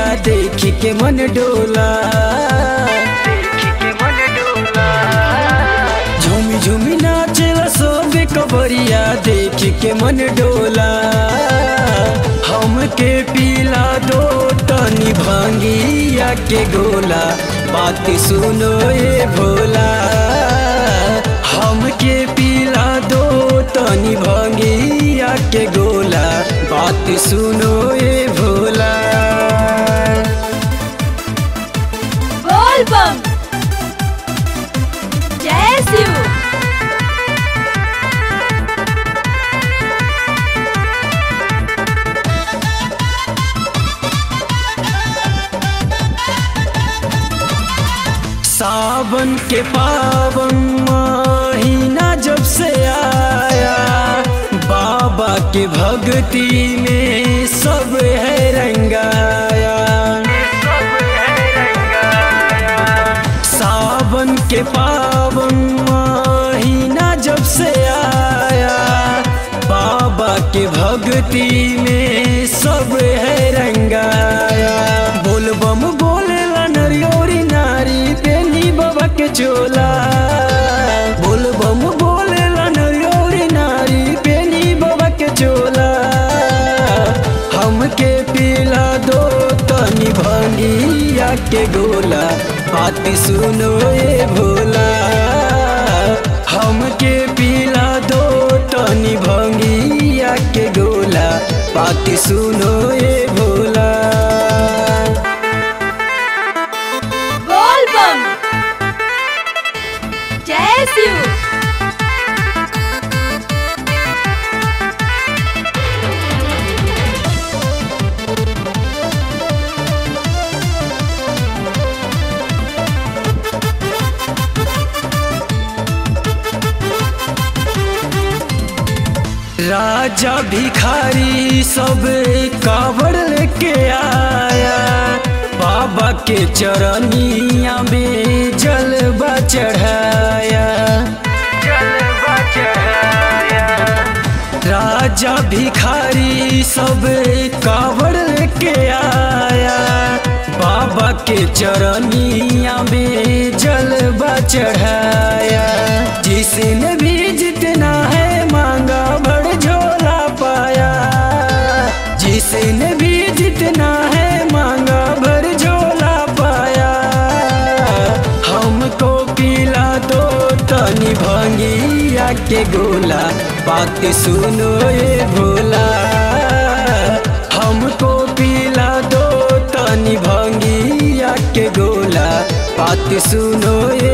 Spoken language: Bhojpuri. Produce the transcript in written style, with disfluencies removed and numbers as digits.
देख के मन डोला। झूमी झूमी नाचेला सोबे कबरिया देख के मन डोला। हमके पिला दो तनी भांगिया के गोला, बात सुनो ये भोला। हमके पिला दो तनी भांगिया के गोला, बात सुनो ये भोला। बोल बम जय शिव। सावन के पावन महीना जब से आया, बाबा के भक्ति में सब है रंगाया। सावन के पावन महीना जब से आया, बाबा के भक्ति में सब है रंगाया। बोल बम बोलेला नरियोरी नारी पेनी बाबा के चोला। बोल बम बोलेला नरियोरी नारी पेनी बाबा के चोला। हमके पिला दो तनी भांगिया के गोला, बात सुनो ये भोला। हमके पिला दो तनी भांगिया के गोला, बात सुनो ये भोला। बोल बम जय शिव। राजा भिखारी सब कावड़ लेके आया, बाबा के चरनिया में जलवा चढ़ाया। राजा भिखारी सब कावड़ लेके आया, बाबा के चरनिया में जलवा चढ़ाया। जिसने भी जितना है मांगा बड़ झोला पाया। जिसने भी जितना है मांगा भर झोला पाया। हमको पिला दो तनी भांगिया के गोला, बात सुनो ये भोला। हमको पिला दो तनी भांगिया के गोला, बात सुनो